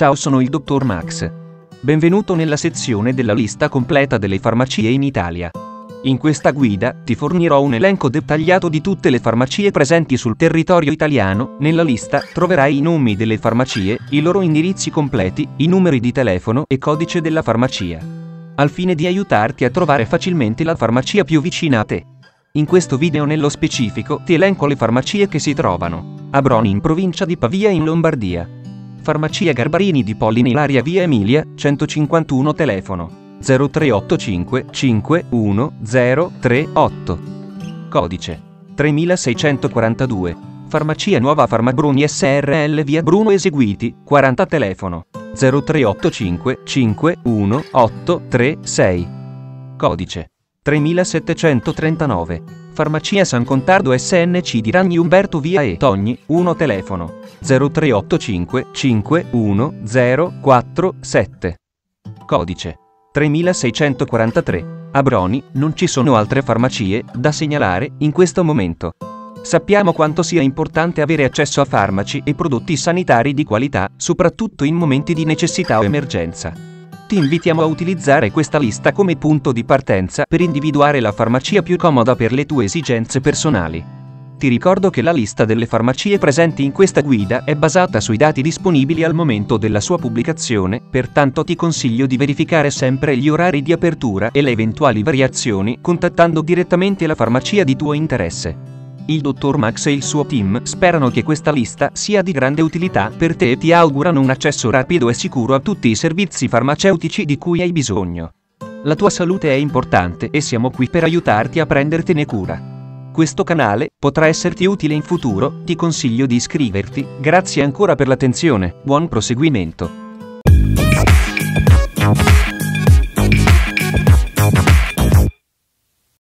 Ciao, sono il dottor Max. Benvenuto nella sezione della lista completa delle farmacie in Italia. In questa guida ti fornirò un elenco dettagliato di tutte le farmacie presenti sul territorio italiano. Nella lista troverai i nomi delle farmacie, i loro indirizzi completi, i numeri di telefono e codice della farmacia, al fine di aiutarti a trovare facilmente la farmacia più vicina a te. In questo video nello specifico ti elenco le farmacie che si trovano a Broni in provincia di Pavia in Lombardia. Farmacia Garbarini di Polline Ilaria via Emilia, 151 telefono 0385 510038. Codice 3642. Farmacia Nuova Farmabruni SRL via Bruno Eseguiti, 40 telefono 0385 518336. Codice 3739. Farmacia San Contardo SNC di Ragni Umberto via e Togni, 1 telefono 0385 510047. Codice 3643. A Broni non ci sono altre farmacie da segnalare in questo momento. Sappiamo quanto sia importante avere accesso a farmaci e prodotti sanitari di qualità, soprattutto in momenti di necessità o emergenza. Ti invitiamo a utilizzare questa lista come punto di partenza per individuare la farmacia più comoda per le tue esigenze personali. Ti ricordo che la lista delle farmacie presenti in questa guida è basata sui dati disponibili al momento della sua pubblicazione, pertanto ti consiglio di verificare sempre gli orari di apertura e le eventuali variazioni contattando direttamente la farmacia di tuo interesse. Il dottor Max e il suo team sperano che questa lista sia di grande utilità per te e ti augurano un accesso rapido e sicuro a tutti i servizi farmaceutici di cui hai bisogno. La tua salute è importante e siamo qui per aiutarti a prendertene cura. Questo canale potrà esserti utile in futuro, ti consiglio di iscriverti. Grazie ancora per l'attenzione, buon proseguimento.